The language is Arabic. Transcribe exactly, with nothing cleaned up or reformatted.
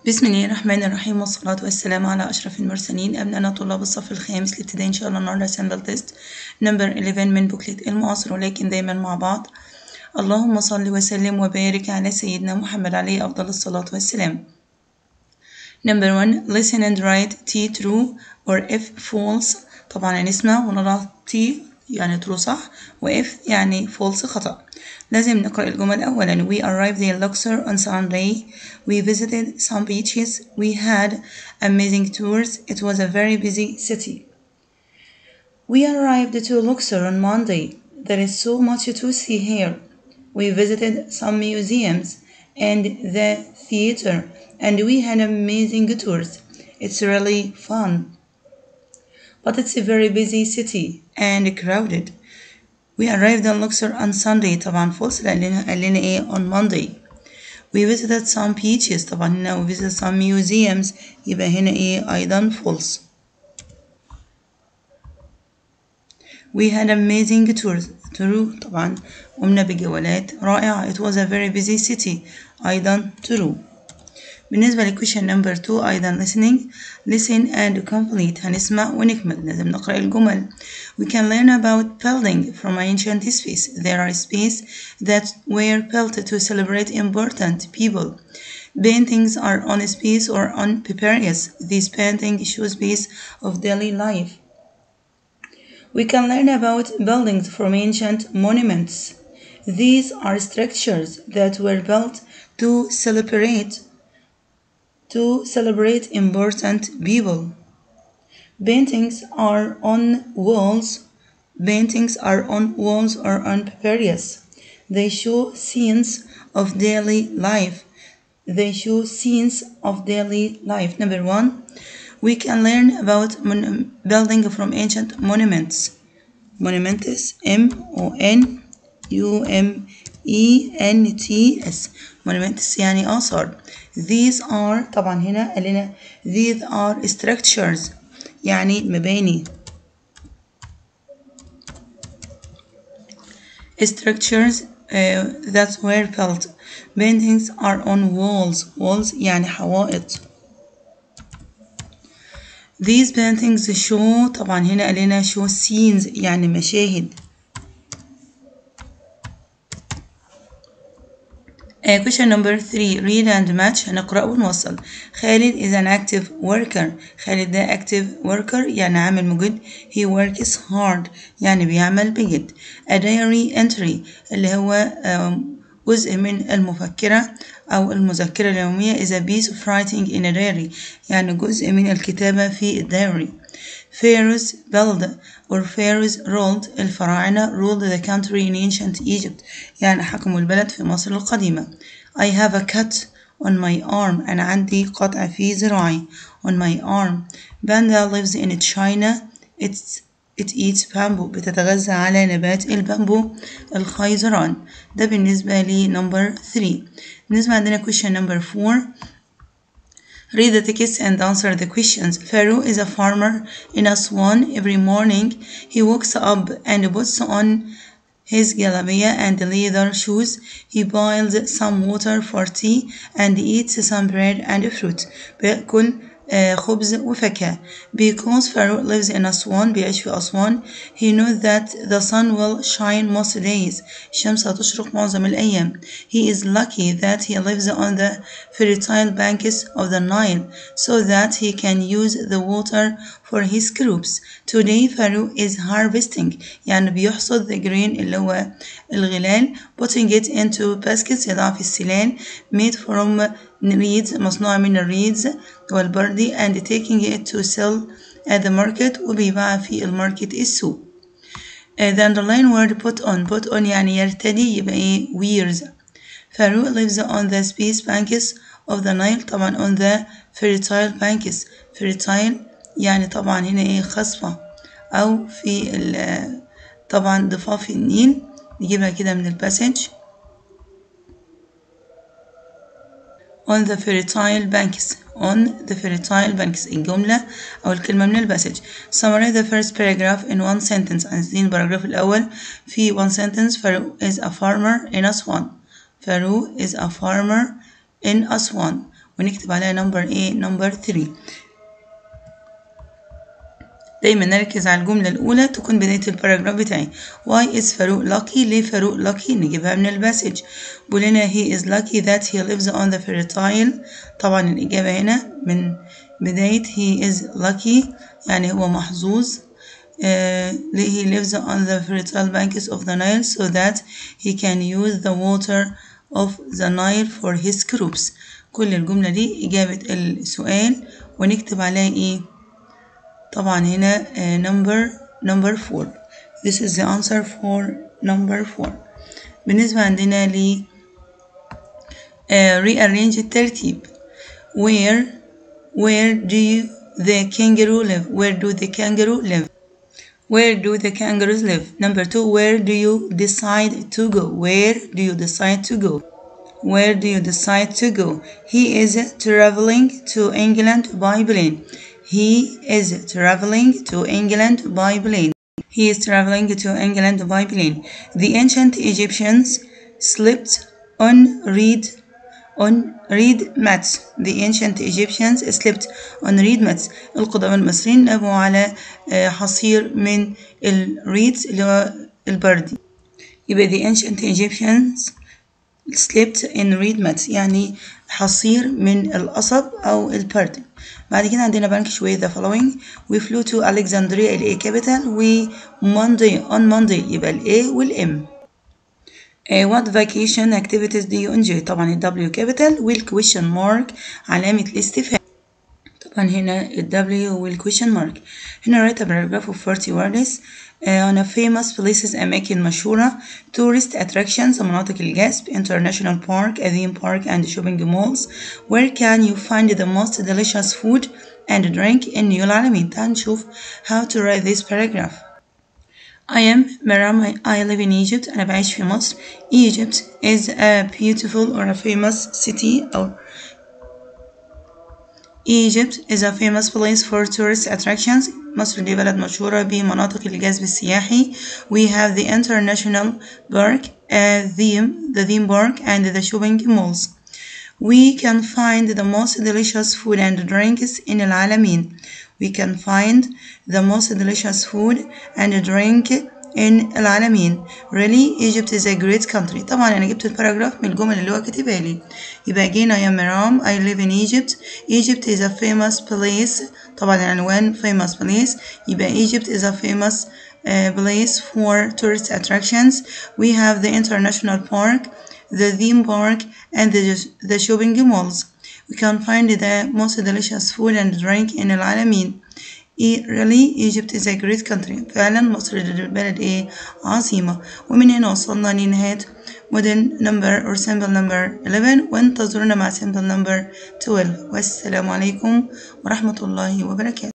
بسم الله الرحمن الرحيم والصلاة والسلام على أشرف المرسلين. أبنائنا طلاب الصف الخامس الابتدائي إن شاء الله النهاردة سامبل تيست نمبر إحداشر من بوكلت المعاصر، ولكن دايما مع بعض. اللهم صل وسلم وبارك على سيدنا محمد عليه أفضل الصلاة والسلام. Number one, listen and write T true or F false. طبعا هنسمع ونضع T يعني true صح و F يعني false خطأ. لازم نقرأ الجمل أولا. We arrived in Luxor on Sunday. We visited some beaches. We had amazing tours. It was a very busy city. We arrived to Luxor on Monday. There is so much to see here. We visited some museums and the theater, and we had amazing tours. It's really fun. But it's a very busy city and crowded. We arrived in Luxor on Sunday. طبعا false لأننا قال لنا إيه on Monday. We visited some beaches. طبعا هنا we visited some museums يبقى هنا إيه أيضا false. We had amazing tours. true طبعا قمنا بجولات رائعة. It was a very busy city. أيضا true. بالنسبة ل question number two أيضا listening. Listen and complete. هنسمع ونكمل. لازم نقرأ الجمل. We can learn about building from ancient space. There are spaces that were built to celebrate important people. Paintings are on space or on papyrus. These paintings show space of daily life. We can learn about buildings from ancient monuments. These are structures that were built to celebrate to celebrate important people. Paintings are on walls. Paintings are on walls or on papyrus. They show scenes of daily life. They show scenes of daily life. Number one. We can learn about building from ancient monuments. Monuments, M O N U M E N T S. Monuments يعني آثار. These are طبعا هنا قال لنا these are structures يعني مباني. Structures uh, that were built. Paintings are on walls. Walls يعني حوائط. These paintings show طبعا هنا قال لنا show scenes يعني مشاهد. uh, question number three read and match. هنقرأ ونوصل. خالد is an active worker. خالد ده active worker يعني عامل مجد. he works hard يعني بيعمل بجد. a diary entry اللي هو جزء من المفكرة أو المذكرة اليومية is a piece of writing in a diary يعني جزء من الكتابة في الدايري. Pharaohs built or pharaohs ruled. الفراعنة ruled the country in ancient Egypt يعني حكموا البلد في مصر القديمة. I have a cut on my arm. أنا عندي قطع في ذراعي. on my arm. Panda lives in China. It's It eats bamboo. بتتغذى على نبات البامبو الخيزران. ده بالنسبة لي number three. بالنسبة عندنا question number four. Read the text and answer the questions. Pharaoh is a farmer in Aswan. Every morning he wakes up and puts on his jalabia and leather shoes. He boils some water for tea and eats some bread and fruit. بيأكل خبز وفاكهة. Because Pharaoh lives in Aswan بيعيش في أسوان he knows that the sun will shine most days. الشمس هتشرق معظم الأيام. He is lucky that he lives on the fertile banks of the Nile so that he can use the water for his crops. Today Pharaoh is harvesting يعني بيحصد the grain اللي هو الغلال putting it into baskets يضع في السلال made from reeds مصنوع من الريدز والبردي and taking it to sell at the market وبيباع في الماركت السوق. uh, the underline word put on put on يعني يرتدي يبقى ايه wears. Pharaoh lives on the space banks of the Nile طبعا on the fertile banks. fertile يعني طبعا هنا ايه خصبة او في طبعا ضفاف النيل نجيبها كده من الباسج. on the fertile banks on the fertile banks الجملة أو الكلمة من الباسج. Summarize the first paragraph in one sentence. عايزين الباراجراف الأول في one sentence. Pharaoh is a farmer in Aswan. Pharaoh is a farmer in Aswan. ونكتب عليها نمبر ايه نمبر ثري. دايما نركز على الجملة الأولى تكون بداية الباراجراف بتاعي. Why is فاروق lucky؟ ليه فاروق lucky؟ نجيبها من الباسج. بقولنا he is lucky that he lives on the fertile. طبعا الإجابة هنا من بداية he is lucky يعني هو محظوظ. Uh, he lives on the fertile banks of the Nile so that he can use the water of the Nile for his crops. كل الجملة دي إجابة السؤال ونكتب عليها إيه؟ طبعا هنا uh, number number four. This is the answer for number four. بالنسبة عندنا ل uh, rearrange الترتيب. Where where do you, the kangaroo live? Where do the kangaroo live? Where do the kangaroos live? Number two, where do you decide to go? Where do you decide to go? Where do you decide to go? He is traveling to England by plane. He is traveling to England by plane. He is traveling to England by plane. The ancient Egyptians slept on reed on reed mats. The ancient Egyptians slept on reed mats. القدماء المصريين ناموا على حصير من الريدز اللي هو البردي. يبقى the ancient Egyptians slept in reed mats يعني حصير من القصب أو البردي. بعد كده عندنا بنكش with the following. We flew to Alexandria ال A capital و Monday on Monday يبقى ال A وال M. Uh, what vacation activities do you enjoy؟ طبعا ال W capital وال question mark علامة الاستفهام. طبعا هنا ال W وال question mark. هنا write a paragraph of forty words uh, on a famous places أماكن مشهورة. tourist attractions مناطق الجذب. international park a theme park and shopping malls. where can you find the most delicious food and drink in نيو العالمين. تعال نشوف how to write this paragraph. I am Maram. I live in Egypt. أنا بعيش في مصر. Egypt is a beautiful or a famous city or Egypt is a famous place for tourist attractions. مصر دي بلد مشهورة بمناطق الجذب السياحي. We have the international park, uh, theme, the theme park and the shopping malls. We can find the most delicious food and drinks in العالمين. We can find the most delicious food and drink in العالمين. Really, Egypt is a great country. طبعا أنا جبت الباراجراف من الجمل اللي هو كاتبها لي. يبقى again I am Maram. I live in Egypt. Egypt is a famous place. طبعا العنوان famous place. يبقى Egypt is a famous uh, place for tourist attractions. We have the international park, the theme park, and the, the shopping malls. We can find the most delicious food and drink in العالمين. Really, Egypt is a great country. فعلا مصر بلد ايه عظيمة. ومن هنا وصلنا لنهاية model number or sample number eleven وانتظرونا مع sample number twelve. والسلام عليكم ورحمة الله وبركاته.